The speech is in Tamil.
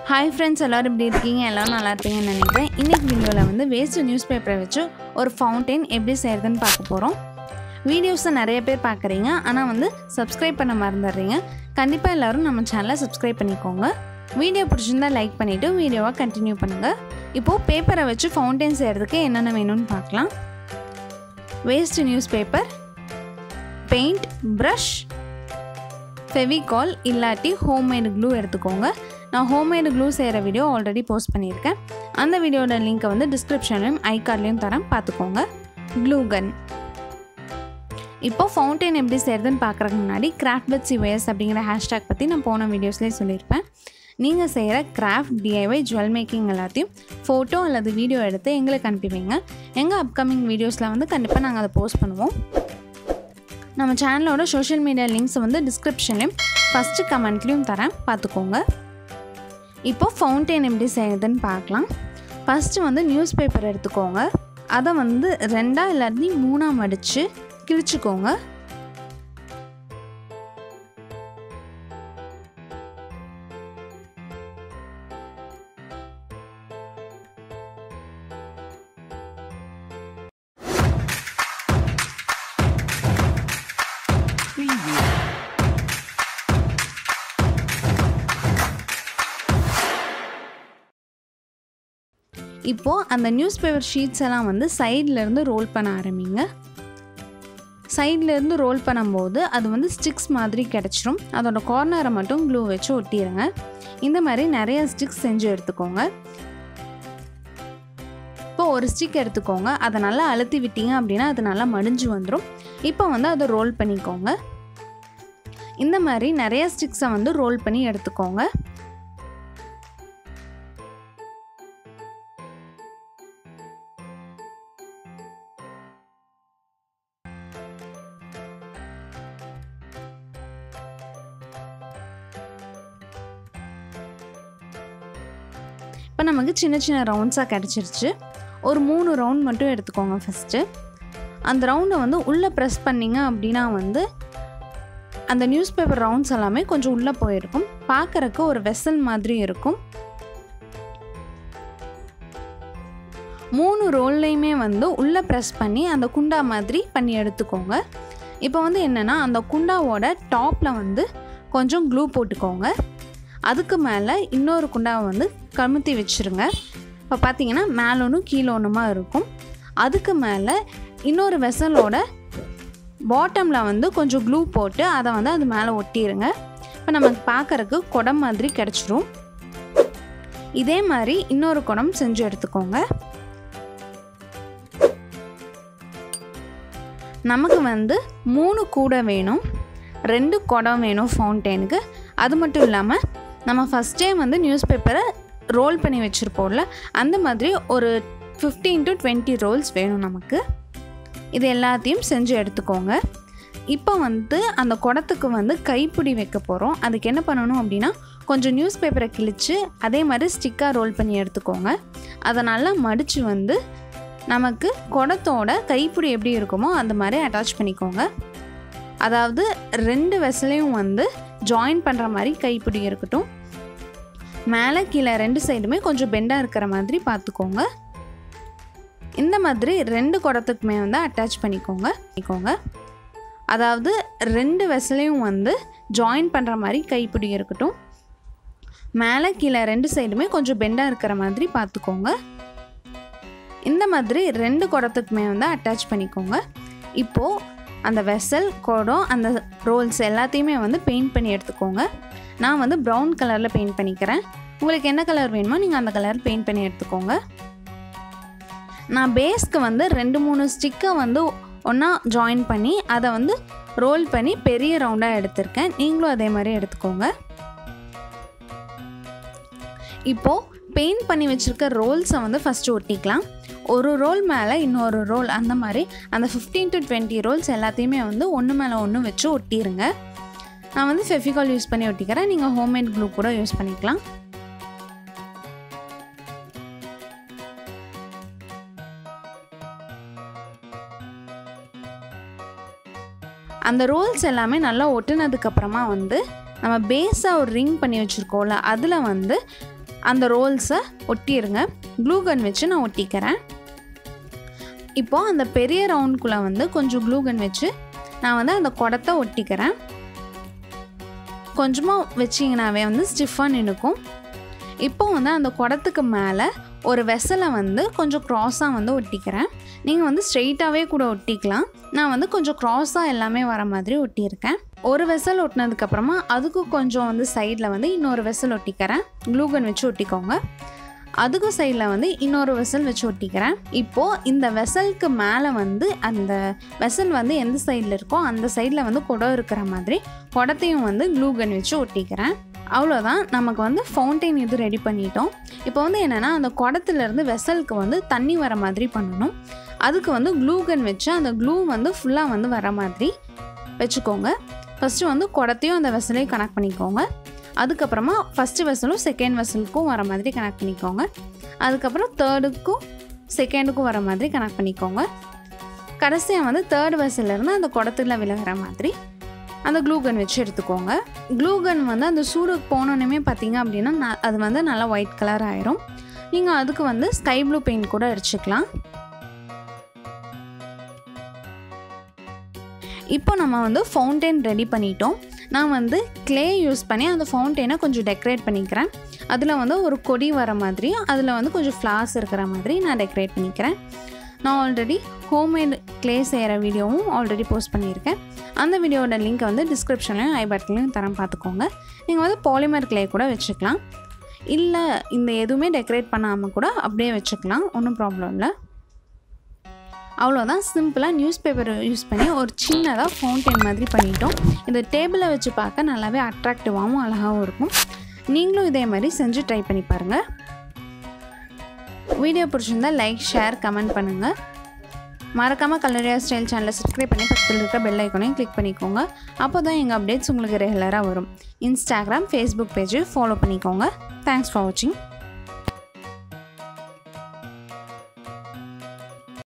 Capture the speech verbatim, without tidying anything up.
Hi friends, எல்லாரும் எப்படி இருக்கீங்க? எல்லாரும் நல்லா இருப்பீங்கன்னு நினைக்கிறேன். இன்னைக்கு வீடியோல வந்து வேஸ்ட் நியூஸ் பேப்பரை வச்சு ஒரு ஃபவுண்டைன் எப்படி செய்யறதுன்னு பார்க்க போறோம். வீடியோஸை நிறைய பேர் பார்க்குறீங்க, ஆனால் வந்து சப்ஸ்கிரைப் பண்ண மறந்துடுறீங்க. கண்டிப்பாக எல்லாரும் நம்ம சேனலை சப்ஸ்கிரைப் பண்ணிக்கோங்க. வீடியோ பிடிச்சிருந்தா லைக் பண்ணிவிட்டு வீடியோவை கண்டினியூ பண்ணுங்கள். இப்போது பேப்பரை வச்சு ஃபவுண்டைன் செய்கிறதுக்கு என்னென்ன வேணும்னு பார்க்கலாம். Waste news paper, paint, brush, Fevicol இல்லாட்டி ஹோம்மேடு க்ளூ எடுத்துக்கோங்க. நான் ஹோம்மேடு க்ளூ செய்கிற வீடியோ ஆல்ரெடி போஸ்ட் பண்ணியிருக்கேன். அந்த வீடியோட லிங்க்கை வந்து டிஸ்கிரிப்ஷன்லையும் ஐ கார்ட்லேயும் தரேன், பார்த்துக்கோங்க. Glue gun. இப்போ ஃபவுண்டைன் எப்படி செய்கிறதுன்னு பார்க்குறதுக்கு முன்னாடி கிராஃப்ட் வித் சிவேஸ் அப்படிங்கிற ஹேஷ்டேக் பற்றி நான் போன வீடியோஸ்லேயே சொல்லியிருப்பேன். நீங்கள் செய்கிற கிராஃப்ட், டிஐஒய், ஜுவல் மேக்கிங் எல்லாத்தையும் ஃபோட்டோ அல்லது வீடியோ எடுத்து எங்களுக்கு அனுப்பி வைங்க. எங்கள் அப்கமிங் வீடியோஸில் வந்து கண்டிப்பாக நாங்கள் அதை போஸ்ட் பண்ணுவோம். நம்ம சேனலோட சோஷியல் மீடியா லிங்க்ஸ் வந்து டிஸ்கிரிப்ஷன்லையும் ஃபஸ்ட்டு கமெண்ட்லேயும் தரேன், பார்த்துக்கோங்க. இப்போது ஃபவுண்டைன் எப்படி செய்யுதுன்னு பார்க்கலாம். ஃபஸ்ட்டு வந்து நியூஸ் பேப்பர் எடுத்துக்கோங்க. அதை வந்து ரெண்டாக இல்லாட்டி மூணாக மடித்து கிழிச்சிக்கோங்க. இப்போது அந்த நியூஸ் பேப்பர் ஷீட்ஸ் எல்லாம் வந்து சைட்லேருந்து ரோல் பண்ண ஆரம்பிங்க. சைட்லேருந்து ரோல் பண்ணும்போது அது வந்து ஸ்டிக்ஸ் மாதிரி கிடச்சிரும். அதோட கார்னரை மட்டும் க்ளூ வச்சு ஒட்டிடுங்க. இந்த மாதிரி நிறைய ஸ்டிக்ஸ் செஞ்சு எடுத்துக்கோங்க. இப்போ ஒரு ஸ்டிக் எடுத்துக்கோங்க, அதை நல்லா அழுத்தி விட்டீங்க அப்படின்னா அது நல்லா மடிஞ்சு வந்துடும். இப்போ வந்து அதை ரோல் பண்ணிக்கோங்க. இந்த மாதிரி நிறைய ஸ்டிக்ஸை வந்து ரோல் பண்ணி எடுத்துக்கோங்க. இப்போ நமக்கு சின்ன சின்ன ரவுண்ட்ஸாக கிடச்சிருச்சு. ஒரு மூணு ரவுண்ட் மட்டும் எடுத்துக்கோங்க. ஃபஸ்ட்டு அந்த ரவுண்டை வந்து உள்ளே ப்ரெஸ் பண்ணிங்க அப்படின்னா வந்து அந்த நியூஸ் பேப்பர் ரவுண்ட்ஸ் எல்லாமே கொஞ்சம் உள்ளே போயிருக்கும். பார்க்குறக்கு ஒரு வெசல் மாதிரி இருக்கும். மூணு ரோல்லையுமே வந்து உள்ளே ப்ரெஸ் பண்ணி அந்த குண்டா மாதிரி பண்ணி எடுத்துக்கோங்க. இப்போ வந்து என்னென்னா அந்த குண்டாவோட டாப்பில் வந்து கொஞ்சம் க்ளூ போட்டுக்கோங்க. அதுக்கு மேலே இன்னொரு குண்டாவை வந்து கமுத்தி வச்சுருங்க. இப்போ பார்த்தீங்கன்னா மேலே ஒன்றும் கீழே ஒன்றுமா இருக்கும். அதுக்கு மேலே இன்னொரு வெசலோட பாட்டமில் வந்து கொஞ்சம் க்ளூ போட்டு அதை வந்து அது மேலே ஒட்டிடுங்க. இப்போ நமக்கு பார்க்குறக்கு குடம் மாதிரி கிடச்சிரும். இதே மாதிரி இன்னொரு குடம் செஞ்சு எடுத்துக்கோங்க. நமக்கு வந்து மூணு கூடை வேணும், ரெண்டு குடம் வேணும் ஃபவுண்டைனுக்கு. அது மட்டும் இல்லாமல் நம்ம ஃபஸ்ட் டைம் வந்து நியூஸ் பேப்பரை ரோல் பண்ணி வச்சுருப்போம்ல, அந்த மாதிரி ஒரு ஃபிஃப்டீன் டு டுவெண்ட்டி ரோல்ஸ் வேணும் நமக்கு. இது எல்லாத்தையும் செஞ்சு எடுத்துக்கோங்க. இப்போ வந்து அந்த குடத்துக்கு வந்து கைப்பிடி வைக்க போகிறோம். அதுக்கு என்ன பண்ணணும் அப்படின்னா கொஞ்சம் நியூஸ் பேப்பரை கிழித்து அதே மாதிரி ஸ்டிக்காக ரோல் பண்ணி எடுத்துக்கோங்க. அதை நல்லா மடித்து வந்து நமக்கு குடத்தோட கைப்பிடி எப்படி இருக்குமோ அந்த மாதிரி அட்டாச் பண்ணிக்கோங்க. அதாவது ரெண்டு வெசலையும் வந்து ஜாயின் பண்ணுற மாதிரி கைப்பிடி இருக்கட்டும். மேலே கீழே ரெண்டு சைடுமே கொஞ்சம் பெண்டாக இருக்கிற மாதிரி பார்த்துக்கோங்க. இந்த மாதிரி ரெண்டு குடத்துக்குமே வந்து அட்டாச் பண்ணிக்கோங்க பண்ணிக்கோங்க அதாவது ரெண்டு வெசலையும் வந்து ஜாயின் பண்ணுற மாதிரி கைப்பிடி இருக்கட்டும். மேலே கீழே ரெண்டு சைடுமே கொஞ்சம் பெண்டாக இருக்கிற மாதிரி பார்த்துக்கோங்க. இந்த மாதிரி ரெண்டு குடத்துக்குமே வந்து அட்டாச் பண்ணிக்கோங்க. இப்போது அந்த வெசல், குடம், அந்த ரோல்ஸ் எல்லாத்தையுமே வந்து பெயிண்ட் பண்ணி எடுத்துக்கோங்க. நான் வந்து ப்ரௌன் கலரில் பெயிண்ட் பண்ணிக்கிறேன். உங்களுக்கு என்ன கலர் வேணுமோ நீங்கள் அந்த கலர் பெயிண்ட் பண்ணி எடுத்துக்கோங்க. நான் பேஸ்க்கு வந்து ரெண்டு மூணு ஸ்டிக்கை வந்து ஒன்றா ஜாயின் பண்ணி அதை வந்து ரோல் பண்ணி பெரிய ரவுண்டாக எடுத்திருக்கேன். நீங்களும் அதே மாதிரி எடுத்துக்கோங்க. இப்போது பெயிண்ட் பண்ணி வச்சுருக்க ரோல்ஸை வந்து ஃபஸ்ட்டு ஒட்டிக்கலாம். ஒரு ரோல் மேலே இன்னொரு ரோல், அந்த மாதிரி அந்த ஃபிஃப்டீன் டு டுவெண்ட்டி ரோல்ஸ் எல்லாத்தையுமே வந்து ஒன்று மேலே ஒன்று வச்சு ஒட்டிடுங்க. நான் வந்து ஃபெவிகால் யூஸ் பண்ணி ஒட்டிக்கிறேன். நீங்கள் ஹோம்மேட் க்ளூ கூட யூஸ் பண்ணிக்கலாம். அந்த ரோல்ஸ் எல்லாமே நல்லா ஒட்டினதுக்கப்புறமா வந்து நம்ம பேஸாக ஒரு ரிங் பண்ணி வச்சுருக்கோம்ல, அதில் வந்து அந்த ரோல்ஸை ஒட்டிடுங்க. க்ளூ கன் வச்சு நான் ஒட்டிக்கிறேன். இப்போது அந்த பெரிய ரவுண்டுக்குள்ளே வந்து கொஞ்சம் க்ளூ கன் வச்சு நான் வந்து அந்த குடத்தை ஒட்டிக்கிறேன். கொஞ்சமாக வச்சிங்கனாவே வந்து ஸ்டிஃபாக நின்றுக்கும். இப்போ வந்து அந்த குடத்துக்கு மேலே ஒரு வெசலை வந்து கொஞ்சம் க்ராஸாக வந்து ஒட்டிக்கிறேன். நீங்கள் வந்து ஸ்ட்ரெயிட்டாகவே கூட ஒட்டிக்கலாம். நான் வந்து கொஞ்சம் க்ராஸாக எல்லாமே வர மாதிரி ஒட்டியிருக்கேன். ஒரு வெசல் ஒட்டினதுக்கப்புறமா அதுக்கு கொஞ்சம் வந்து சைடில் வந்து இன்னொரு வெசல் ஒட்டிக்கிறேன். க்ளூ கன் வச்சு ஒட்டிக்கோங்க. அதுக்கு சைடில் வந்து இன்னொரு வெசல் வச்சு ஒட்டிக்கிறேன். இப்போது இந்த வெசலுக்கு மேலே வந்து அந்த வெசல் வந்து எந்த சைடில் இருக்கோ அந்த சைடில் வந்து குடம் இருக்கிற மாதிரி குடத்தையும் வந்து க்ளூ கன் வச்சு ஒட்டிக்கிறேன். அவ்வளோதான், நமக்கு வந்து ஃபவுண்டைன் இது ரெடி பண்ணிட்டோம். இப்போ வந்து என்னென்னா அந்த குடத்துலேருந்து வெசலுக்கு வந்து தண்ணி வர மாதிரி பண்ணணும். அதுக்கு வந்து க்ளூ கன் வச்சு அந்த க்ளூ வந்து ஃபுல்லாக வந்து வர மாதிரி வச்சுக்கோங்க. ஃபஸ்ட்டு வந்து குடத்தையும் அந்த வெசலையும் கனெக்ட் பண்ணிக்கோங்க. அதுக்கப்புறமா ஃபஸ்ட்டு வெசலும் செகண்ட் வெசலுக்கும் வர மாதிரி கனெக்ட் பண்ணிக்கோங்க. அதுக்கப்புறம் தேர்டுக்கும் செகண்டுக்கும் வர மாதிரி கனெக்ட் பண்ணிக்கோங்க. கடைசியாக வந்து தேர்ட் வெசல்லேருந்து அந்த குடத்துல விலகிற மாதிரி அந்த க்ளூ கன் வச்சு எடுத்துக்கோங்க. க்ளூ கன் வந்து அந்த சூடு போனோன்னே பார்த்தீங்க அப்படின்னா அது வந்து நல்லா ஒயிட் கலர் ஆயிரும். நீங்கள் அதுக்கு வந்து ஸ்கை ப்ளூ பெயிண்ட் கூட அடிச்சுக்கலாம். இப்போ நம்ம வந்து ஃபவுண்டைன் ரெடி பண்ணிட்டோம். நான் வந்து க்ளே யூஸ் பண்ணி அந்த ஃபவுண்டைனை கொஞ்சம் டெக்கரேட் பண்ணிக்கிறேன். அதில் வந்து ஒரு கொடி வர மாதிரி, அதில் வந்து கொஞ்சம் ஃப்ளார்ஸ் இருக்கிற மாதிரி நான் டெக்கரேட் பண்ணிக்கிறேன். நான் ஆல்ரெடி ஹோம்மேட் க்ளே செய்கிற வீடியோவும் ஆல்ரெடி போஸ்ட் பண்ணியிருக்கேன். அந்த வீடியோட லிங்க்கை வந்து டிஸ்கிரிப்ஷன்லையும் ஐ பட்டன்லையும் தரம் பார்த்துக்கோங்க. நீங்கள் வந்து பாலிமர் க்ளே கூட வச்சுக்கலாம். இல்லை இந்த எதுவுமே டெக்கரேட் பண்ணாமல் கூட அப்படியே வச்சுக்கலாம், ஒன்றும் ப்ராப்ளம் இல்லை. அவ்வளோதான், சிம்பிளாக நியூஸ் பேப்பர் யூஸ் பண்ணி ஒரு சின்னதாக ஃபவுண்டைன் மாதிரி பண்ணிட்டோம். இது டேபிளில் வச்சு பார்க்க நல்லாவே அட்ராக்டிவாகவும் அழகாகவும் இருக்கும். நீங்களும் இதே மாதிரி செஞ்சு ட்ரை பண்ணி பாருங்கள். வீடியோ பிடிச்சிருந்தா லைக், ஷேர், கமெண்ட் பண்ணுங்கள். மறக்காமல் கலரியா ஸ்டைல் சேனலை சப்ஸ்கிரைப் பண்ணி பக்கத்தில் இருக்க பெல் ஐக்கானையும் கிளிக் பண்ணிக்கோங்க. அப்போ தான் எங்கள் அப்டேட்ஸ் உங்களுக்கு ரெகுலராக வரும். இன்ஸ்டாகிராம், ஃபேஸ்புக் பேஜை ஃபாலோ பண்ணிக்கோங்க. தேங்க்ஸ் ஃபார் வாட்சிங்.